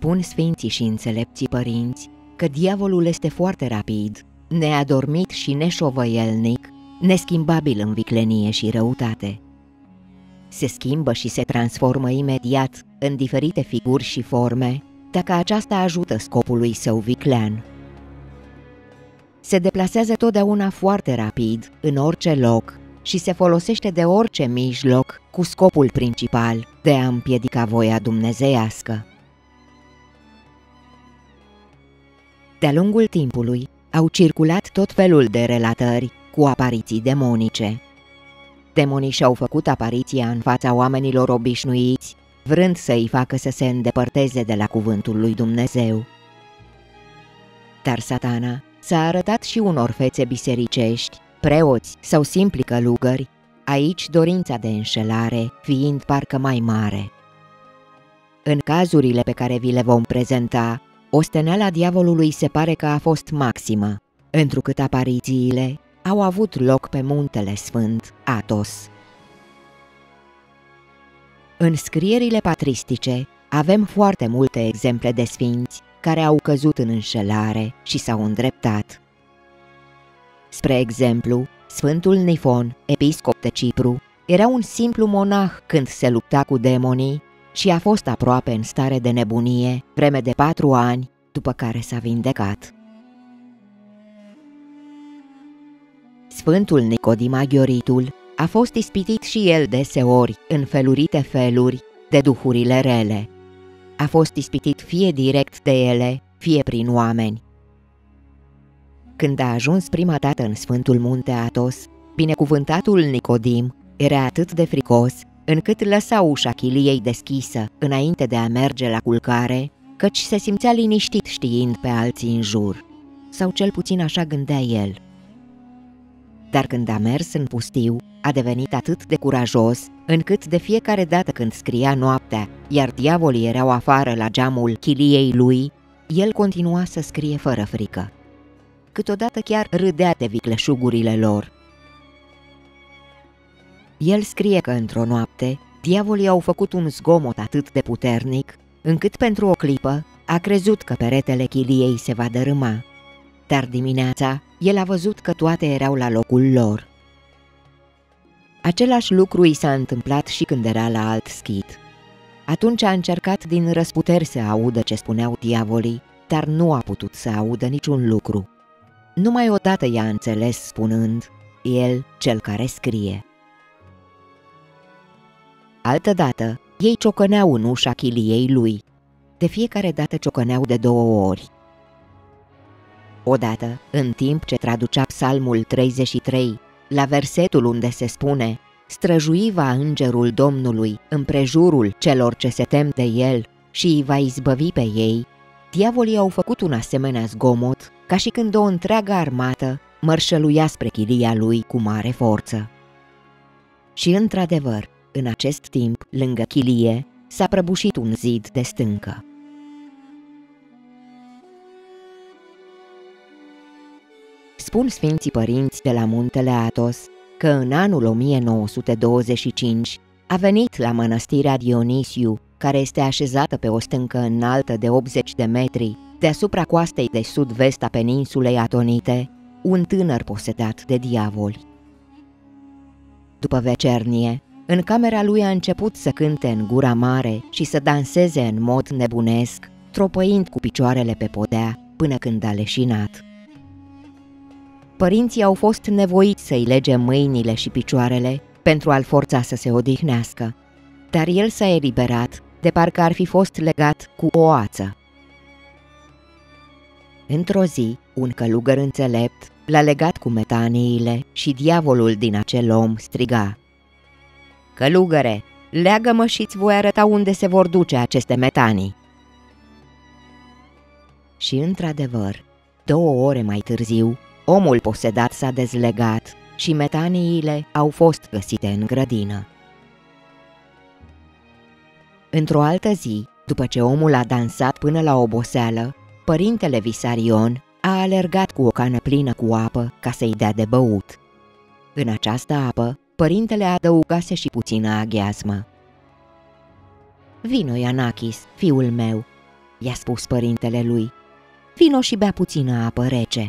Spun sfinții și înțelepții părinți că diavolul este foarte rapid, neadormit și neșovăielnic, neschimbabil în viclenie și răutate. Se schimbă și se transformă imediat în diferite figuri și forme, dacă aceasta ajută scopului său viclean. Se deplasează totdeauna foarte rapid, în orice loc, și se folosește de orice mijloc cu scopul principal de a împiedica voia dumnezeiască. De-a lungul timpului au circulat tot felul de relatări cu apariții demonice. Demonii și-au făcut apariția în fața oamenilor obișnuiți, vrând să îi facă să se îndepărteze de la cuvântul lui Dumnezeu. Dar Satana s-a arătat și unor fețe bisericești, preoți sau simpli călugări, aici dorința de înșelare fiind parcă mai mare. În cazurile pe care vi le vom prezenta, osteneala diavolului se pare că a fost maximă, întrucât aparițiile au avut loc pe muntele sfânt Athos. În scrierile patristice avem foarte multe exemple de sfinți care au căzut în înșelare și s-au îndreptat. Spre exemplu, Sfântul Nifon, episcop de Cipru, era un simplu monah când se lupta cu demonii și a fost aproape în stare de nebunie vreme de 4 ani, după care s-a vindecat. Sfântul Nicodim Aghioritul a fost ispitit și el deseori, în felurite feluri, de duhurile rele. A fost ispitit fie direct de ele, fie prin oameni. Când a ajuns prima dată în Sfântul Munte Athos, binecuvântatul Nicodim era atât de fricos, încât lăsa ușa chiliei deschisă înainte de a merge la culcare, căci se simțea liniștit știind pe alții în jur, sau cel puțin așa gândea el. Dar când a mers în pustiu, a devenit atât de curajos, încât de fiecare dată când scria noaptea, iar diavolii erau afară la geamul chiliei lui, el continua să scrie fără frică. Câteodată chiar râdea de vicleșugurile lor. El scrie că într-o noapte, diavolii au făcut un zgomot atât de puternic, încât pentru o clipă a crezut că peretele chiliei se va dărâma. Dar dimineața, el a văzut că toate erau la locul lor. Același lucru i s-a întâmplat și când era la alt schid. Atunci a încercat din răsputeri să audă ce spuneau diavolii, dar nu a putut să audă niciun lucru. Numai odată i-a înțeles spunând, el cel care scrie. Altădată, ei ciocăneau în ușa chiliei lui. De fiecare dată ciocăneau de 2 ori. Odată, în timp ce traducea Psalmul 33, la versetul unde se spune „Străjui va îngerul Domnului împrejurul celor ce se tem de el și îi va izbăvi pe ei”, diavolii au făcut un asemenea zgomot, ca și când o întreagă armată mărșăluia spre chilia lui cu mare forță. Și într-adevăr, în acest timp, lângă chilie, s-a prăbușit un zid de stâncă. Spun sfinții părinți de la muntele Athos că în anul 1925 a venit la mănăstirea Dionisiu, care este așezată pe o stâncă înaltă de 80 de metri, deasupra coastei de sud-vest a peninsulei Atonite, un tânăr posedat de diavoli. După vecernie, în camera lui a început să cânte în gura mare și să danseze în mod nebunesc, tropăind cu picioarele pe podea până când a leșinat. Părinții au fost nevoiți să-i lege mâinile și picioarele pentru a-l forța să se odihnească, dar el s-a eliberat de parcă ar fi fost legat cu o ață. Într-o zi, un călugăr înțelept l-a legat cu metaniile și diavolul din acel om striga: „Călugăre, leagă-mă și-ți voi arăta unde se vor duce aceste metanii.” Și într-adevăr, 2 ore mai târziu, omul posedat s-a dezlegat și metaniile au fost găsite în grădină. Într-o altă zi, după ce omul a dansat până la oboseală, părintele Visarion a alergat cu o cană plină cu apă ca să-i dea de băut. În această apă, părintele adăugase și puțină aghiazmă. „Vino, Ianachis, fiul meu.” i-a spus părintele lui, vino și bea puțină apă rece.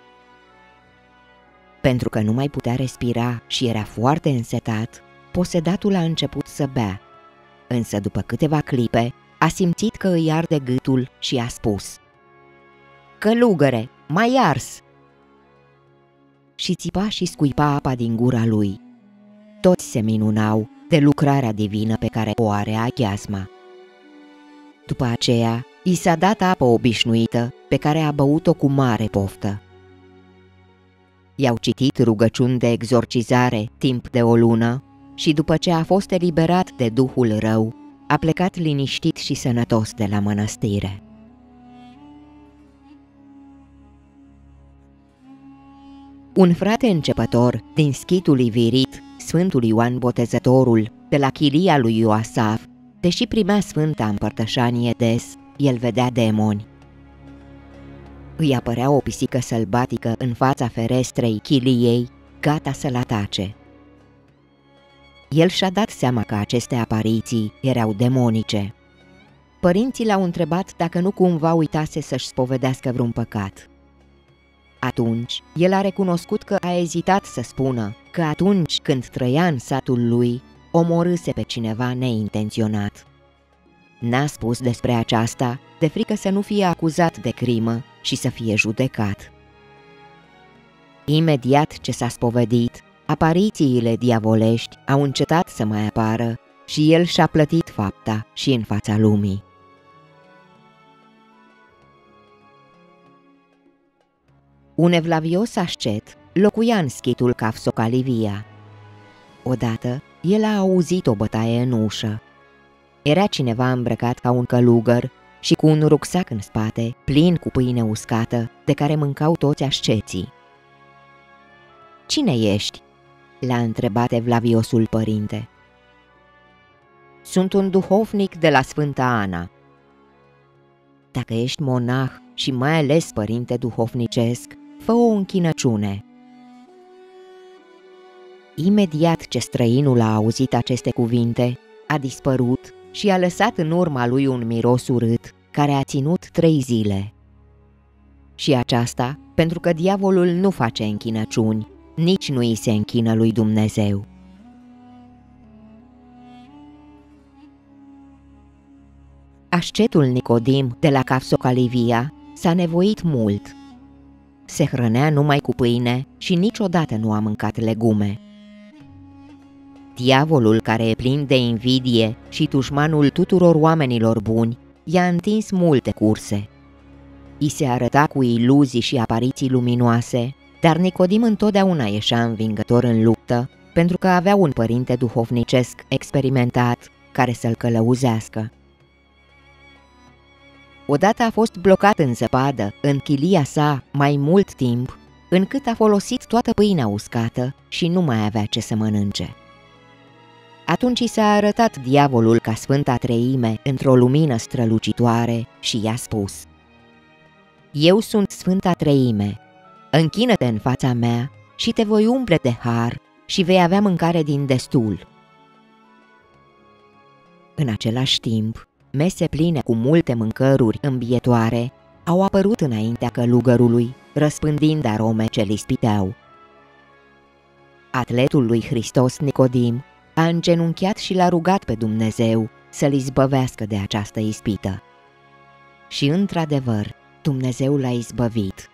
Pentru că nu mai putea respira și era foarte însetat, posedatul a început să bea, însă după câteva clipe a simțit că îi arde gâtul și a spus: călugăre, m-ai ars! Și țipa și scuipa apa din gura lui. Toți se minunau de lucrarea divină pe care o are Achiasma. După aceea, i s-a dat apă obișnuită pe care a băut-o cu mare poftă. I-au citit rugăciuni de exorcizare timp de o lună și după ce a fost eliberat de duhul rău, a plecat liniștit și sănătos de la mănăstire. Un frate începător din schitul Ivirit, Sfântul Ioan Botezătorul, de la chilia lui Ioasaf, deși primea sfânta împărtășanie des, el vedea demoni. Îi apărea o pisică sălbatică în fața ferestrei chiliei, gata să-l atace. El și-a dat seama că aceste apariții erau demonice. Părinții l-au întrebat dacă nu cumva uitase să-și spovedească vreun păcat. Atunci, el a recunoscut că a ezitat să spună că atunci când trăia în satul lui, omorâse pe cineva neintenționat. N-a spus despre aceasta de frică să nu fie acuzat de crimă și să fie judecat. Imediat ce s-a spovedit, aparițiile diavolești au încetat să mai apară și el și-a plătit fapta și în fața lumii. Un evlavios ascet locuia în schitul Cafsocalivia. Odată, el a auzit o bătaie în ușă. Era cineva îmbrăcat ca un călugăr și cu un rucsac în spate, plin cu pâine uscată, de care mâncau toți asceții. Cine ești?" l-a întrebat evlaviosul părinte. Sunt un duhovnic de la Sfânta Ana." Dacă ești monah și mai ales părinte duhovnicesc, fă o închinăciune." Imediat ce străinul a auzit aceste cuvinte, a dispărut și a lăsat în urma lui un miros urât care a ținut 3 zile. Și aceasta pentru că diavolul nu face închinăciuni, nici nu îi se închină lui Dumnezeu. Ascetul Nicodim de la Cafsocalivia s-a nevoit mult. Se hrănea numai cu pâine și niciodată nu a mâncat legume. Diavolul, care e plin de invidie și dușmanul tuturor oamenilor buni, i-a întins multe curse. I se arăta cu iluzii și apariții luminoase, dar Nicodim întotdeauna ieșea învingător în luptă, pentru că avea un părinte duhovnicesc experimentat care să-l călăuzească. Odată a fost blocat în zăpadă, în chilia sa, mai mult timp, încât a folosit toată pâinea uscată și nu mai avea ce să mănânce. Atunci i s-a arătat diavolul ca Sfânta Treime într-o lumină strălucitoare și i-a spus: Eu sunt Sfânta Treime, închină-te în fața mea și te voi umple de har și vei avea mâncare din destul. În același timp, mese pline cu multe mâncăruri îmbietoare au apărut înaintea călugărului, răspândind arome ce îl ispiteau. Atletul lui Hristos Nicodim a îngenunchiat și l-a rugat pe Dumnezeu să-l izbăvească de această ispită. Și într-adevăr, Dumnezeu l-a izbăvit.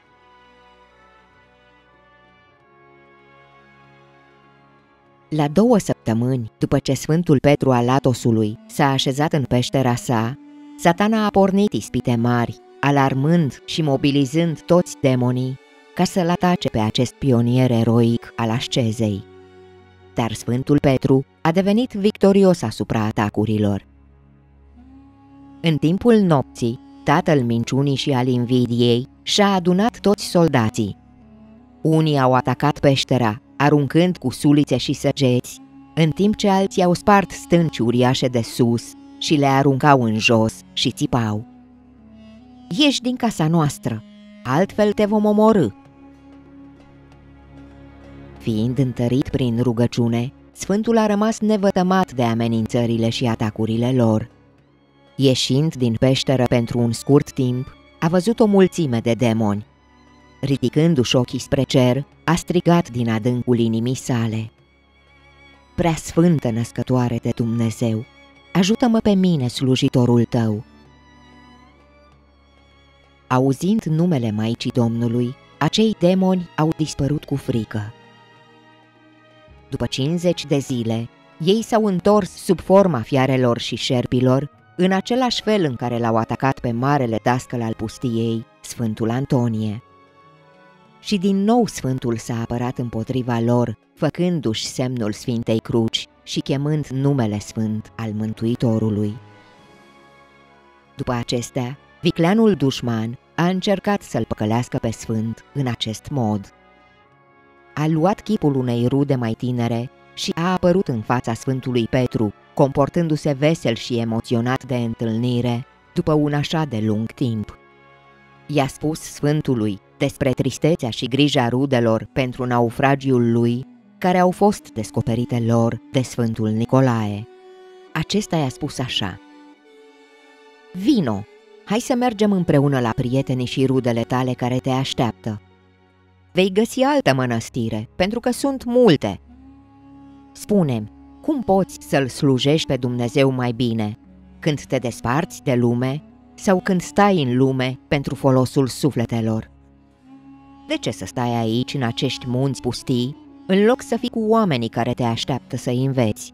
La 2 săptămâni, după ce Sfântul Petru al Atosului s-a așezat în peștera sa, Satana a pornit ispite mari, alarmând și mobilizând toți demonii ca să-l atace pe acest pionier eroic al ascezei. Dar Sfântul Petru a devenit victorios asupra atacurilor. În timpul nopții, tatăl minciunii și al invidiei și-a adunat toți soldații. Unii au atacat peștera, aruncând cu sulițe și săgeți, în timp ce alții au spart stânci uriașe de sus și le aruncau în jos și țipau: Ieși din casa noastră, altfel te vom omorî. Fiind întărit prin rugăciune, Sfântul a rămas nevătămat de amenințările și atacurile lor. Ieșind din peșteră pentru un scurt timp, a văzut o mulțime de demoni. Ridicându-și ochii spre cer, a strigat din adâncul inimii sale: Preasfântă Născătoare de Dumnezeu, ajută-mă pe mine, slujitorul tău. Auzind numele Maicii Domnului, acei demoni au dispărut cu frică. După 50 de zile, ei s-au întors sub forma fiarelor și șerpilor, în același fel în care l-au atacat pe marele dascăl al pustiei, Sfântul Antonie. Și din nou Sfântul s-a apărat împotriva lor, făcându-și semnul Sfintei Cruci și chemând numele sfânt al Mântuitorului. După acestea, vicleanul dușman a încercat să-l păcălească pe Sfânt în acest mod. A luat chipul unei rude mai tinere și a apărut în fața Sfântului Petru, comportându-se vesel și emoționat de întâlnire după un așa de lung timp. I-a spus Sfântului despre tristețea și grija rudelor pentru naufragiul lui, care au fost descoperite lor de Sfântul Nicolae. Acesta i-a spus așa: Vino, hai să mergem împreună la prietenii și rudele tale care te așteaptă. Vei găsi altă mănăstire, pentru că sunt multe. Spune-mi, cum poți să-L slujești pe Dumnezeu mai bine, când te desparți de lume sau când stai în lume pentru folosul sufletelor? De ce să stai aici, în acești munți pustii, în loc să fii cu oamenii care te așteaptă să-i înveți?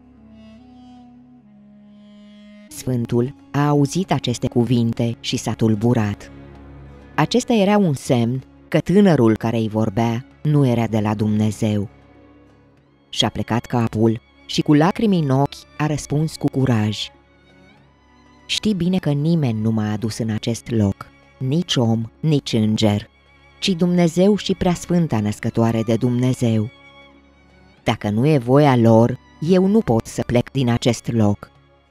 Sfântul a auzit aceste cuvinte și s-a tulburat. Acesta era un semn că tânărul care îi vorbea nu era de la Dumnezeu. Și-a plecat capul și cu lacrimi în ochi a răspuns cu curaj: Știi bine că nimeni nu m-a adus în acest loc, nici om, nici înger, ci Dumnezeu și Preasfânta Născătoare de Dumnezeu. Dacă nu e voia lor, eu nu pot să plec din acest loc.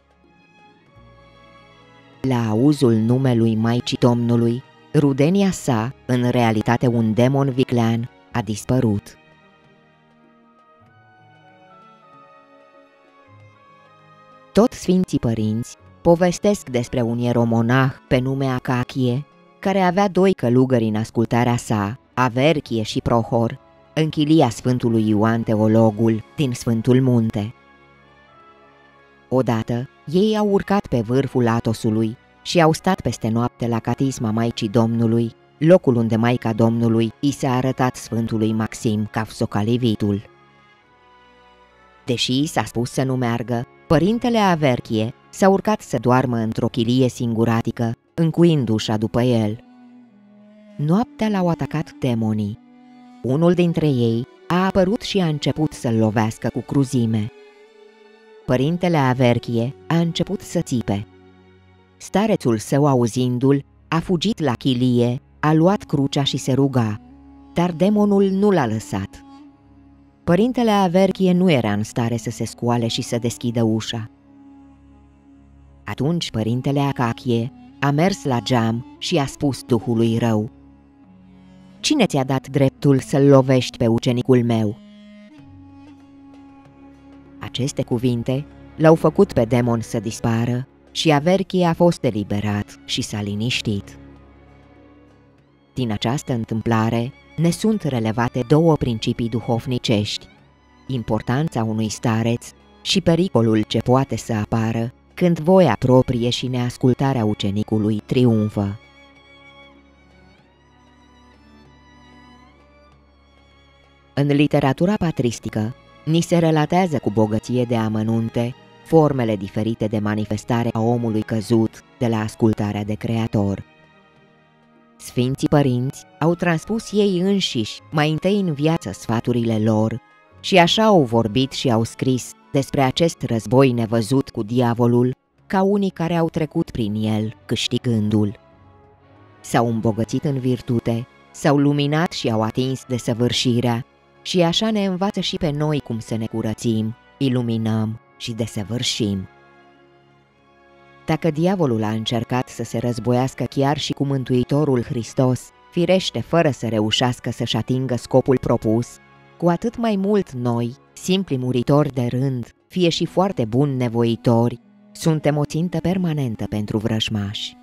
La auzul numelui Maicii Domnului, rudenia sa, în realitate un demon viclean, a dispărut. Tot Sfinții Părinți povestesc despre un ieromonah pe nume Acachie, care avea 2 călugări în ascultarea sa, Averchie și Prohor, în chilia Sfântului Ioan Teologul din Sfântul Munte. Odată, ei au urcat pe vârful Atosului și au stat peste noapte la catisma Maicii Domnului, locul unde Maica Domnului i s-a arătat Sfântului Maxim Cafsocalivitul. Deși i s-a spus să nu meargă, părintele Averchie s-a urcat să doarmă într-o chilie singuratică, încuind ușa după el. Noaptea l-au atacat demonii. Unul dintre ei a apărut și a început să-l lovească cu cruzime. Părintele Averchie a început să țipe. Starețul său, auzindu-l, a fugit la chilie, a luat crucea și se ruga, dar demonul nu l-a lăsat. Părintele Averchie nu era în stare să se scoale și să deschidă ușa. Atunci părintele Acachie a mers la geam și a spus duhului rău: Cine ți-a dat dreptul să-l lovești pe ucenicul meu? Aceste cuvinte l-au făcut pe demon să dispară și Averchie a fost eliberat și s-a liniștit. Din această întâmplare ne sunt relevate 2 principii duhovnicești: importanța unui stareț și pericolul ce poate să apară când voia proprie și neascultarea ucenicului triumfă. În literatura patristică, ni se relatează cu bogăție de amănunte formele diferite de manifestare a omului căzut de la ascultarea de Creator. Sfinții Părinți au transpus ei înșiși mai întâi în viață sfaturile lor și așa au vorbit și au scris despre acest război nevăzut cu diavolul ca unii care au trecut prin el câștigându-l. S-au îmbogățit în virtute, s-au luminat și au atins desăvârșirea și așa ne învață și pe noi cum să ne curățim, iluminăm și desăvârșim. Dacă diavolul a încercat să se războiască chiar și cu Mântuitorul Hristos, firește fără să reușească să-și atingă scopul propus, cu atât mai mult noi, simpli muritori de rând, fie și foarte buni nevoitori, Suntem o țintă permanentă pentru vrăjmași.